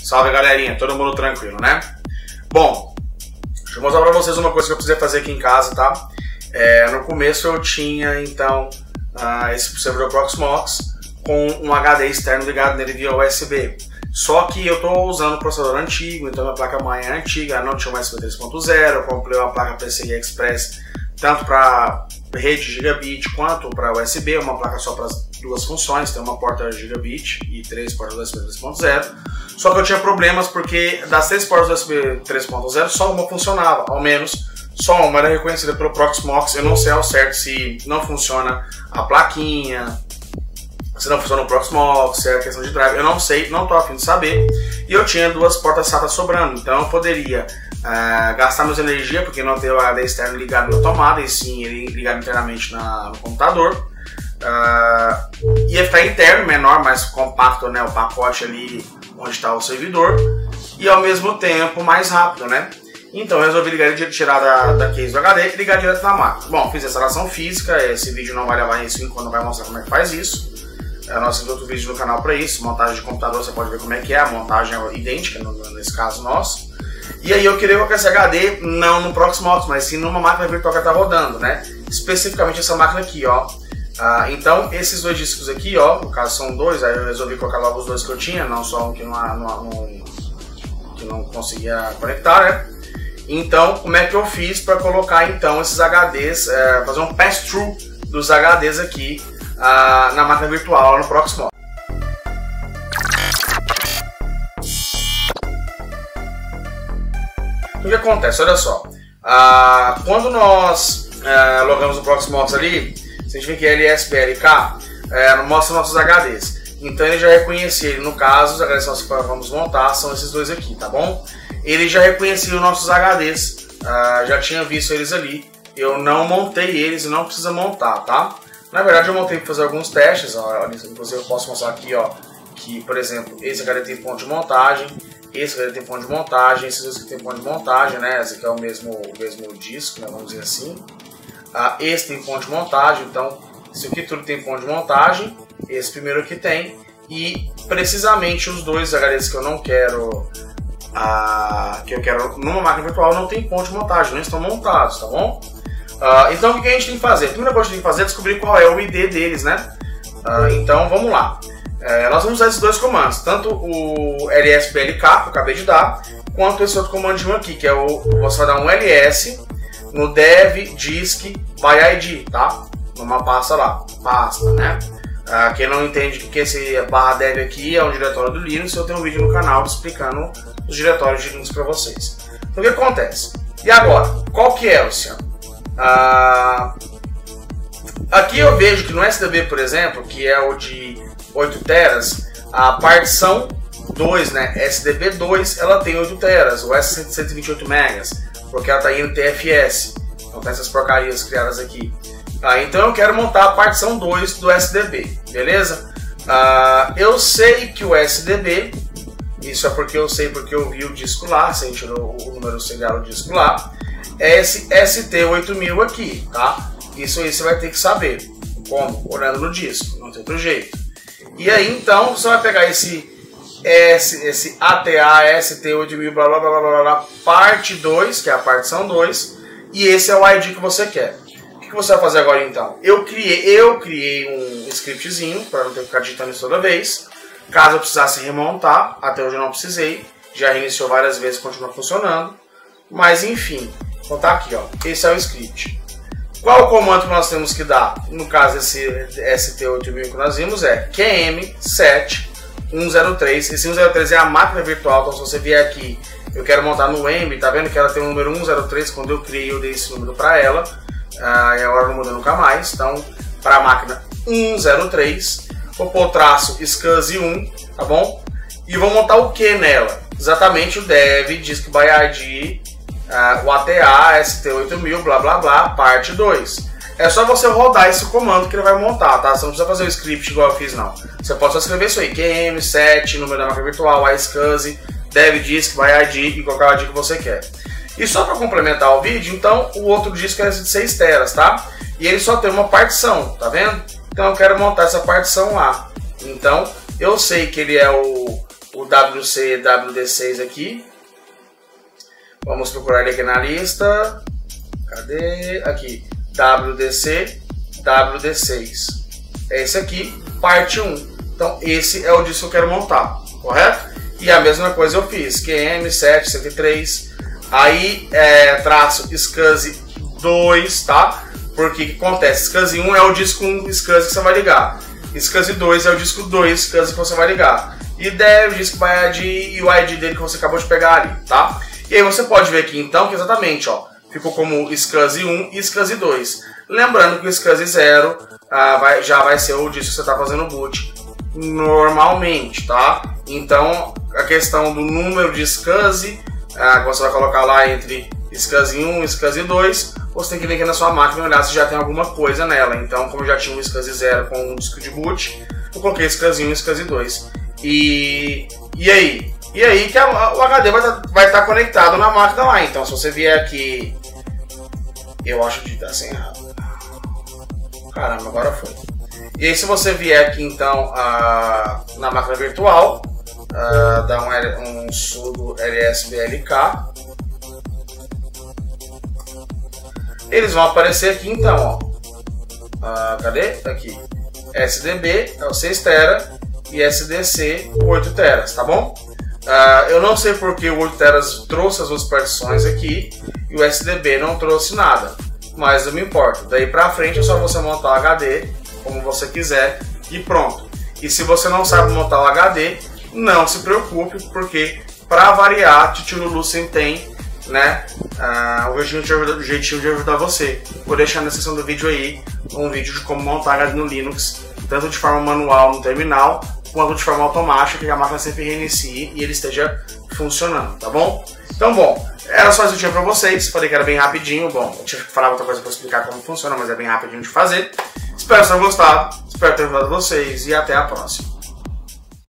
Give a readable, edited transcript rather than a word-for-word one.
Salve galerinha, todo mundo tranquilo, né? Bom, deixa eu mostrar pra vocês uma coisa que eu precisei fazer aqui em casa, tá? No começo eu tinha então esse servidor Proxmox com um HD externo ligado nele via USB. Só que eu estou usando um processador antigo, então minha placa-mãe é antiga, não tinha mais USB 3.0, eu comprei uma placa PCI Express tanto para rede gigabit quanto para USB, uma placa só para as duas funções, tem uma porta gigabit e 3 portas USB 3.0. Só que eu tinha problemas porque das 3 portas USB 3.0 só uma funcionava, ao menos só uma era reconhecida pelo Proxmox. Eu não sei ao certo se não funciona a plaquinha, se não funciona o Proxmox, se é questão de drive, eu não sei, não estou a fim de saber. E eu tinha 2 portas SATA sobrando, então eu poderia gastar menos energia, porque não ter o HD externo ligado na tomada, e sim ele ligado internamente no computador. Ia ficar interno, menor, mais compacto, né, o pacote ali onde está o servidor, e ao mesmo tempo mais rápido, né? Então eu resolvi tirar da case do HD e ligar direto na máquina. Bom, fiz a instalação física, esse vídeo não vai levar isso enquanto vai mostrar como é que faz isso. Nós temos outro vídeo no canal para isso, montagem de computador, você pode ver como é que é, a montagem é idêntica, nesse caso nosso. E aí eu queria colocar esse HD, não no Proxmox, mas sim numa máquina virtual que está rodando, né? Especificamente essa máquina aqui, ó. Então esses 2 discos aqui, ó, no caso são 2, aí eu resolvi colocar logo os 2 que eu tinha, não só um que não conseguia conectar, né? Então, como é que eu fiz para colocar então esses HDs, fazer um pass-through dos HDs aqui na máquina virtual no Proxmox? O que acontece? Olha só, quando nós logamos o Proxmox ali, se a gente vê que é LSBLK, mostra nossos HDs. Então ele já reconhecia, no caso, os HDs que nós vamos montar são esses 2 aqui, tá bom? Ele já reconhecia os nossos HDs, já tinha visto eles ali. Eu não montei eles e não precisa montar, tá? Na verdade eu montei para fazer alguns testes, ó, inclusive eu posso mostrar aqui, ó, que por exemplo, esse HD tem ponto de montagem, esse HD tem ponto de montagem, esses 2 aqui tem ponto de montagem, né? Esse aqui é o mesmo disco, né? Vamos dizer assim. Esse tem ponto de montagem, então isso aqui tudo tem ponto de montagem, esse primeiro aqui tem, e precisamente os 2 HDs que eu não quero, que eu quero numa máquina virtual, não tem ponto de montagem, não estão montados, tá bom? Então o que a gente tem que fazer? A primeira coisa que a gente tem que fazer é descobrir qual é o ID deles, né? Então vamos lá. Nós vamos usar esses 2 comandos, tanto o lsblk, que eu acabei de dar, quanto esse outro comandinho aqui, que é você vai dar um ls no dev disk by id, tá? Numa pasta lá, né? Quem não entende o que é esse /dev aqui, é um diretório do Linux. Eu tenho um vídeo no canal explicando os diretórios de Linux para vocês. Então o que acontece? E agora, qual que é, Luciano? Aqui eu vejo que no SDB, por exemplo, que é o de 8 teras, a partição 2, né, SDB2, ela tem 8 teras, o S128 megas, porque ela está em NTFS, então tem essas porcarias criadas aqui. Então eu quero montar a partição 2 do SDB, beleza? Eu sei que o SDB, isso é porque eu sei porque eu vi o disco lá, se a gente tirou o número serial do disco lá, é esse ST8000 aqui, tá? Isso aí você vai ter que saber, como? Olhando no disco, não tem outro jeito. E aí então você vai pegar esse ATA ST8000 blá blá blá blá blá parte 2, que é a partição 2, e esse é o ID que você quer. O que você vai fazer agora então? Eu criei um scriptzinho para não ter que ficar digitando isso toda vez. Caso eu precisasse remontar, até hoje eu não precisei, já reiniciou várias vezes, continua funcionando. Mas enfim, então tá aqui, ó. Esse é o script. Qual o comando que nós temos que dar? No caso, esse ST8000 que nós vimos é qm7.103. Esse 103 é a máquina virtual, então se você vier aqui, eu quero montar no EMB, tá vendo que ela tem o número 103, quando eu criei eu dei esse número para ela, e agora não muda nunca mais, então para a máquina 103, vou pôr traço SCSI1, tá bom? E vou montar o que nela? Exatamente o dev disk by id, o ATA ST8000 blá blá blá parte 2. É só você rodar esse comando que ele vai montar, tá? Você não precisa fazer o script igual eu fiz não. Você pode só escrever isso aí, qm7, número da máquina virtual, SCSI, dev disk by id e qualquer ID que você quer. E só para complementar o vídeo, então o outro disco é de 6 teras, tá? E ele só tem uma partição, tá vendo? Então eu quero montar essa partição lá. Então eu sei que ele é o WC WD6 aqui. Vamos procurar ele aqui na lista. Cadê? Aqui. WDC WD6. É esse aqui, parte 1. Então esse é o disco que eu quero montar, correto? E a mesma coisa eu fiz, QM703. Aí traço SCSI 2, tá? Porque o que acontece? SCSI 1 é o disco 1 SCSI que você vai ligar. SCSI 2 é o disco 2 SCSI que você vai ligar. E deve o disco vai ID e o ID dele que você acabou de pegar ali, tá? E aí você pode ver aqui então que exatamente, ó, ficou como SCSI 1 e SCSI 2. Lembrando que o SCSI 0 já vai ser o disco que você está fazendo boot normalmente, tá? Então a questão do número de SCSI, você vai colocar lá entre SCSI 1 e SCSI 2, você tem que vir aqui na sua máquina e olhar se já tem alguma coisa nela. Então, como eu já tinha um SCSI 0 com um disco de boot, eu coloquei SCSI 1 e SCSI 2. E aí que o HD vai estar conectado na máquina lá. Então, se você vier aqui, eu acho que tá sem errado. Caramba, agora foi. E aí, se você vier aqui então na máquina virtual, dá um sudo lsblk, eles vão aparecer aqui então, ó. Cadê? Aqui. SDB é o 6 TB e SDC 8 TB, tá bom? Eu não sei porque o 8 TB trouxe as duas partições aqui e o SDB não trouxe nada, mas não me importa. Daí pra frente é só você montar o HD como você quiser e pronto. E se você não sabe montar o HD, não se preocupe, porque para variar, Titio Lulu sempre tem, né, o jeitinho de ajudar você. Vou deixar na descrição do vídeo aí um vídeo de como montar HD no Linux, tanto de forma manual no terminal, quanto de forma automática, que a máquina sempre reinicie e ele esteja funcionando, tá bom? Então, bom, era só isso que eu tinha pra vocês. Falei que era bem rapidinho. Bom, eu tive que falar outra coisa pra explicar como funciona, mas é bem rapidinho de fazer. Espero que tenham gostado, espero ter ajudado vocês e até a próxima.